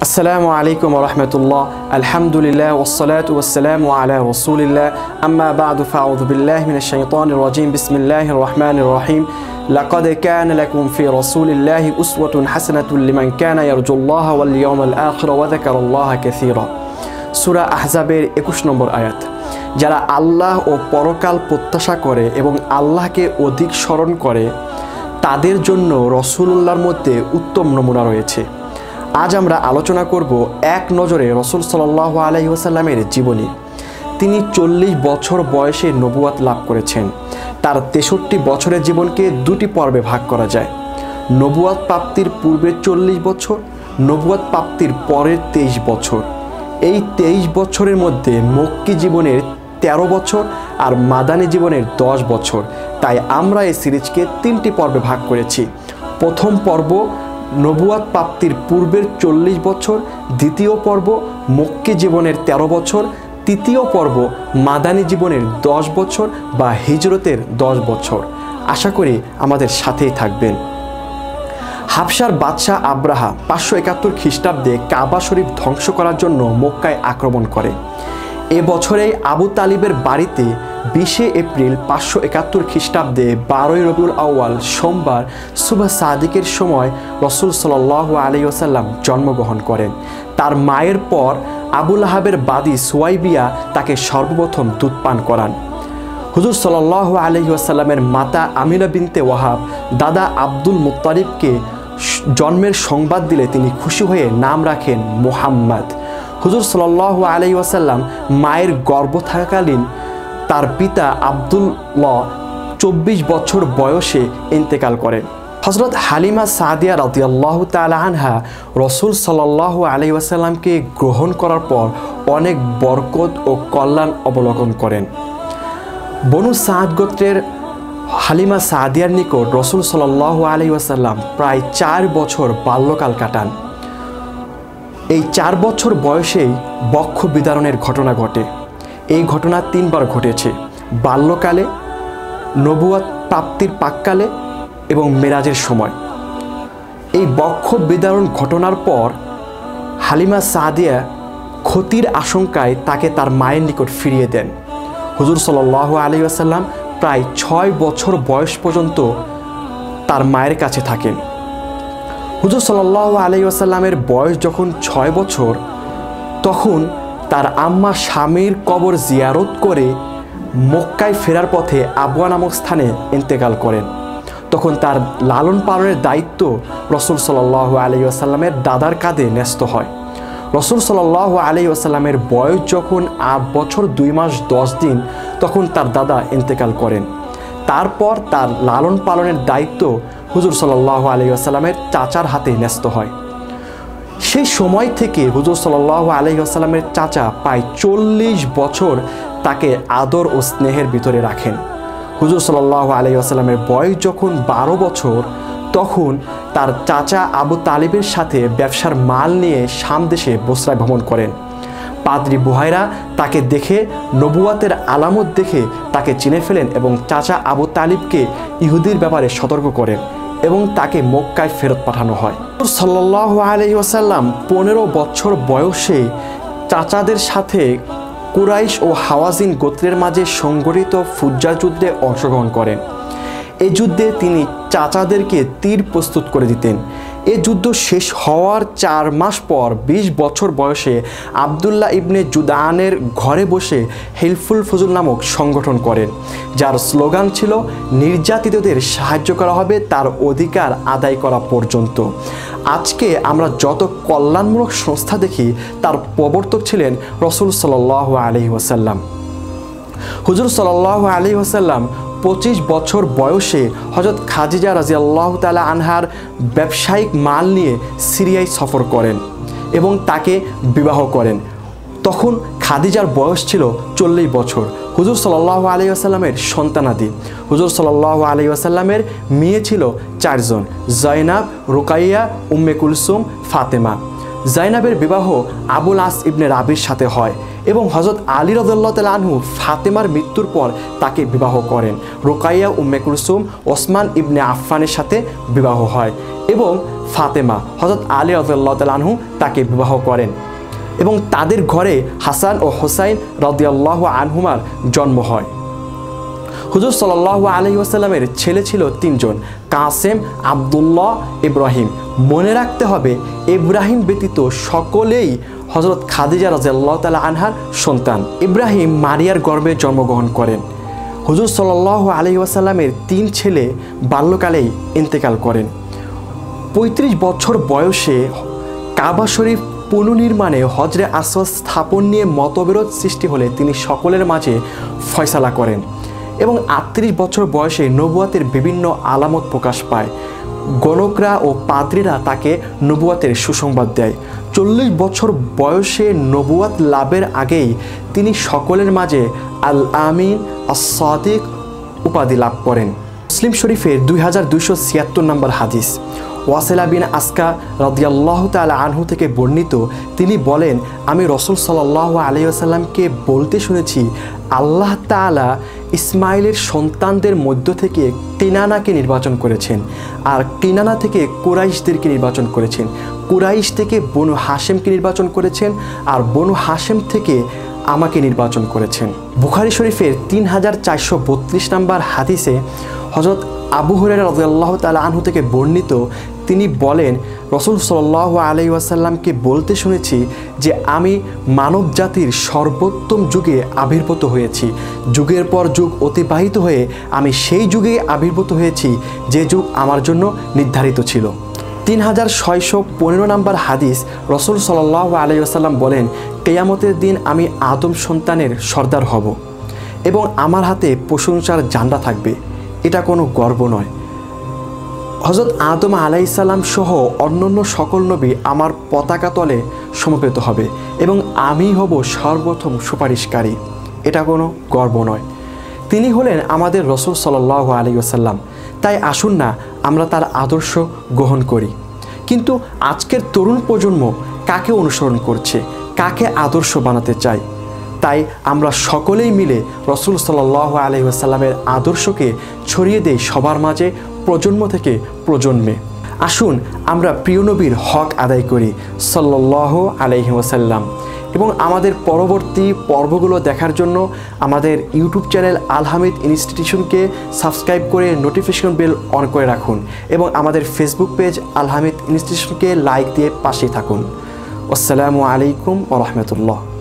আসসালামু আলাইকুম ওয়া রাহমাতুল্লাহ আলহামদুলিল্লাহ ওয়াসসালাতু ওয়াসসালামু আলা রাসূলিল্লাহ আম্মা বা'দু ফাআউযু বিল্লাহি মিনাশ শাইতানির রাজীম বিসমিল্লাহির রহমানির রহিম লাকাদ কানা লাকুম ফি রাসূলিল্লাহি উসওয়াতুন হাসানাতুন লিমান কানা ইয়ারজুল্লাহ ওয়াল ইয়াওমাল আখির ওয়া যাকারাল্লাহা কাসীরা। সূরা আহজাবের 21 নম্বর আয়াত। যারা আল্লাহ ও পরকাল প্রত্যাশা করে এবং আল্লাহকে অধিক স্মরণ করে তাদের জন্য রাসূলুল্লাহর মধ্যে উত্তম নমুনা রয়েছে। আজ আমরা আলোচনা করব এক নজরে রাসূল সাল্লাল্লাহু আলাইহি ওয়াসাল্লামের জীবনী। তিনি 40 বছর বয়সে নবুয়ত লাভ করেছেন। তার 63 বছরের জীবনকে দুটি পর্বে ভাগ করা যায়। নবুয়ত প্রাপ্তির পূর্বের 40 বছর, নবুয়ত প্রাপ্তির পরের 23 বছর। এই 23 বছরের মধ্যে মক্কি জীবনের 13 বছর আর মাদানী জীবনের 10 বছর। তাই আমরা এই সিরিজকে 3টি পর্বে ভাগ করেছি। প্রথম পর্ব নবুয়ত প্রাপ্তির পূর্বের 40 বছর, দ্বিতীয় পর্ব মক্কি জীবনের 13 বছর, তৃতীয় পর্ব মাদানী জীবনের 10 বছর বা হিজরতের 10 বছর। আশা করি আমাদের সাথেই থাকবেন। হাবশার বাদশাহ আব্রাহা 571 খ্রিস্টাব্দে কাবা শরীফ ধ্বংস করার জন্য মক্কায় আক্রমণ করে। এ বছরেই আবু তালিবের বাড়িতে 20 এপ্রিল 571 খ্রিস্টাব্দে 12 রবিউল আউয়াল সোমবার সুবহ সাদিকের সময় রাসূল সাল্লাল্লাহু আলাইহি ওয়াসাল্লাম জন্মগ্রহণ করেন। তার মায়ের পর আবু লাহাবের বাদী সুয়াইবিয়া তাকে সর্বপ্রথম দুধ পান করান। হুজুর সাল্লাল্লাহু আলাইহি ওয়াসাল্লামের মাতা আমিনা বিনতে ওয়াহাব দাদা আব্দুল মুত্তালিবকে জন্মের সংবাদ দিলে তিনি খুশি হয়ে নাম রাখেন মুহাম্মদ। হুজুর সাল্লাল্লাহু আলাইহি ওয়াসাল্লাম মায়ের গর্ভ থাকাকালীন তার পিতা আব্দুল্লাহ 24 বছর বয়সে ইন্তেকাল করেন। হযরত হালিমা সাদিয়া রাদিয়াল্লাহু তাআলা আনহা রাসূল সাল্লাল্লাহু আলাইহি ওয়াসাল্লামকে গ্রহণ করার পর অনেক বরকত ও কল্যাণ অবলোকন করেন। বনু সাদ গোত্রের হালিমা সাদিয়ার নিকট রাসূল সাল্লাল্লাহু আলাইহি ওয়াসাল্লাম প্রায় 4 বছর বাল্যকাল কাটান। এই 4 বছর বয়সেই বক্ষ বিদারণের ঘটনা ঘটে। এই ঘটনা 3 বার ঘটেছে: বাল্যকালে, নবুয়ত প্রাপ্তির প্রাক্কালে এবং মেরাজের সময়। এই বক্ষ বিদারণ ঘটনার পর হালিমা সাদিয়া ক্ষতির আশঙ্কায় তাকে তার মায়ের নিকট ফিরিয়ে দেন। হুজুর সাল্লাল্লাহু আলাইহি ওয়াসাল্লাম প্রায় 6 বছর বয়স পর্যন্ত তার মায়ের কাছে থাকেন। হুজুর সাল্লাল্লাহু আলাইহি ওয়াসাল্লামের বয়স যখন 6 বছর, তখন তার আম্মা স্বামীর কবর জিয়ারত করে মক্কায় ফেরার পথে আবওয়া নামক স্থানে ইন্তেকাল করেন। তখন তার লালন পালনের দায়িত্ব রাসূল সাল্লাল্লাহু আলাইহি ওয়াসাল্লামের দাদার কাঁধে ন্যস্ত হয়। রাসূল সাল্লাল্লাহু আলাইহি ওয়াসাল্লামের বয়স যখন 8 বছর 2 মাস 10 দিন, তখন তার দাদা ইন্তেকাল করেন। তারপর তার লালন পালনের দায়িত্ব হুজুর সাল্লাল্লাহু আলাইহি ওয়াসাল্লামের চাচার হাতে ন্যস্ত হয়। সেই সময় থেকে হুজুর সাল্লাল্লাহু আলাইহি ওয়াসাল্লামের চাচা প্রায় 40 বছর তাকে আদর ও স্নেহের ভিতরে রাখেন। হুজুর সাল্লাল্লাহু আলাইহি ওয়াসাল্লামের বয়স যখন 12 বছর, তখন তার চাচা আবু তালিবের সাথে ব্যবসার মাল নিয়ে শাম দেশে বসরা ভ্রমণ করেন। পাদ্রী বুহাইরা তাকে দেখে নবুয়াতের আলামত দেখে তাকে চিনে ফেলেন এবং চাচা আবু তালিবকে ইহুদির ব্যাপারে সতর্ক করেন এবং তাকে মক্কায় ফেরত পাঠানো হয়। সাল্লাল্লাহু আলাইহি ওয়াসাল্লাম 15 বছর বয়সে চাচাদের সাথে কুরাইশ ও হাওয়াজিন গোত্রের মাঝে সংগঠিত ফুজ্জার যুদ্ধে অংশগ্রহণ করেন। এই যুদ্ধে তিনি চাচাদেরকে তীর প্রস্তুত করে দিতেন। এই যুদ্ধ শেষ হওয়ার 4 মাস পর 20 বছর বয়সে আব্দুল্লাহ ইবনে জুদানের ঘরে বসে হিলফুল ফুজুল নামক সংগঠন করেন, যার স্লোগান ছিল নির্যাতিতদের সাহায্য করা হবে তার অধিকার আদায় করা পর্যন্ত। আজকে আমরা যত কল্যাণমূলক সংস্থা দেখি তার প্রবর্তক ছিলেন রাসূল সাল্লাল্লাহু আলাইহি ওয়াসাল্লাম। হুজুর সাল্লাল্লাহু আলাইহি ওয়াসাল্লাম 25 বছর বয়সে হযরত খাদিজা রাদিয়াল্লাহু তাআলা আনহার ব্যবসায়িক মাল নিয়ে সিরিয়ায় সফর করেন এবং তাকে বিবাহ করেন। তখন খাদিজার বয়স ছিল 40 বছর। হুজুর সাল্লাল্লাহু আলাইহি ওয়াসাল্লামের সন্তানাদি। হুজুর সাল্লাল্লাহু আলাইহি ওয়াসাল্লামের মেয়ে ছিল 4 জন: জয়নাব, রুকাইয়া, উম্মে কুলসুম, ফাতেমা। জয়নাবের বিবাহ আবুল আস ইবনে রাবির সাথে হয় এবং হযরত আলী রাদিয়াল্লাহু তাআলা আনহু ফাতেমার মৃত্যুর পর তাকে বিবাহ করেন। রুকাইয়া, উম্মে কুলসুম, ওসমান ইবনে আফফানের সাথে বিবাহ হয় এবং ফাতেমা হযরত আলী রাদিয়াল্লাহু তাআলা আনহু তাকে বিবাহ করেন এবং তাদের ঘরে হাসান ও হুসাইন রাদিয়াল্লাহু আনহুমার জন্ম হয়। হুজুর সাল্লাল্লাহু আলাইহি ওয়াসাল্লামের ছেলে ছিল তিনজন, কাসেম, আব্দুল্লাহ, ইব্রাহিম। মনে রাখতে হবে ইব্রাহিম ব্যতীত সকলেই হযরত খাদিজা রাদিয়াল্লাহু তাআলা আনহার সন্তান। ইব্রাহিম মারিয়ার গর্ভে জন্মগ্রহণ করেন। হুজুর সাল্লাল্লাহু আলাইহি ওয়াসাল্লামের তিন ছেলে বাল্যকালেই ইন্তেকাল করেন। ৩৫ বছর বয়সে কাবা শরীফ পুনর্নির্মাণে হজরে আসওয়াদ স্থাপন নিয়ে মতবিরোধ সৃষ্টি হলে তিনি সকলের মাঝে ফয়সালা করেন এবং ৩৮ বছর বয়সে নবুয়াতের বিভিন্ন আলামত প্রকাশ পায়। গণকরা ও পাদ্রীরা তাকে নবুয়াতের সুসংবাদ দেয়। ৪০ বছর বয়সে নবুয়াত লাভের আগেই তিনি সকলের মাঝে আল আমিন আস-সাদিক উপাধি লাভ করেন। মুসলিম শরীফের 2276 নম্বর হাদিস, ওয়াসিলা বিন আসকা রাদিয়াল্লাহু তাআলা আনহু থেকে বর্ণিত, তিনি বলেন, আমি রাসূল সাল্লাল্লাহু আলাইহি ওয়াসাল্লামকে বলতে শুনেছি, আল্লাহ তাআলা ইসমাইলের সন্তানদের মধ্য থেকে কিনানাকে নির্বাচন করেছেন, আর কিনানা থেকে কুরাইশদেরকে নির্বাচন করেছেন, কুরাইশ থেকে বনু হাশেমকে নির্বাচন করেছেন, আর বনু হাশেম থেকে আমাকে নির্বাচন করেছেন। বুখারী শরীফের 3432 নম্বর হাদিসে হযরত আবু হুরায়রা রাদিয়াল্লাহু তাআলা আনহু থেকে বর্ণিত, তিনি বলেন, রাসূল সাল্লাল্লাহু আলাইহি ওয়াসাল্লামকে বলতে শুনেছি যে আমি মানব জাতির সর্বোত্তম যুগে আবির্ভূত হয়েছি। যুগের পর যুগ অতিবাহিত হয়ে আমি সেই যুগে আবির্ভূত হয়েছি যে যুগ আমার জন্য নির্ধারিত ছিল। 3615 নম্বর হাদিস, রাসূল সাল্লাল্লাহু আলাইহি ওয়াসাল্লাম বলেন, কিয়ামতের দিন আমি আদম সন্তানের সর্দার হব এবং আমার হাতে প্রশংসার ঝান্ডা থাকবে। এটা কোনো গর্ব নয়। হযরত আদম আলাইহিস সালাম সহ অন্যান্য সকল নবী আমার পতাকা তলে সমবেত হবে এবং আমি হব সর্বপ্রথম সুপারিশকারী। এটা কোনো গর্ব নয়। তিনি হলেন আমাদের রাসূল সাল্লাল্লাহু আলাইহি ওয়াসাল্লাম। তাই আসুন না আমরা তার আদর্শ গ্রহণ করি। কিন্তু আজকের তরুণ প্রজন্ম কাকে অনুসরণ করছে, কাকে আদর্শ বানাতে চায়? তাই আমরা সকলেই মিলে রাসূল সাল্লাল্লাহু আলাইহি ওয়াসাল্লামের আদর্শকে ছড়িয়ে দেই সবার মাঝে, প্রজন্ম থেকে প্রজন্মে। আসুন আমরা প্রিয় নবীর হক আদায় করি সাল্লাল্লাহু আলাইহি ওয়াসাল্লাম। এবং আমাদের পরবর্তী পর্বগুলো দেখার জন্য আমাদের ইউটিউব চ্যানেল আল হামিদ ইনস্টিটিউশনকে সাবস্ক্রাইব করে নোটিফিকেশন বেল অন করে রাখুন এবং আমাদের ফেসবুক পেজ আল হামিদ ইনস্টিটিউশনকে লাইক দিয়ে পাশে থাকুন। আসসালামু আলাইকুম ওয়া রাহমাতুল্লাহ।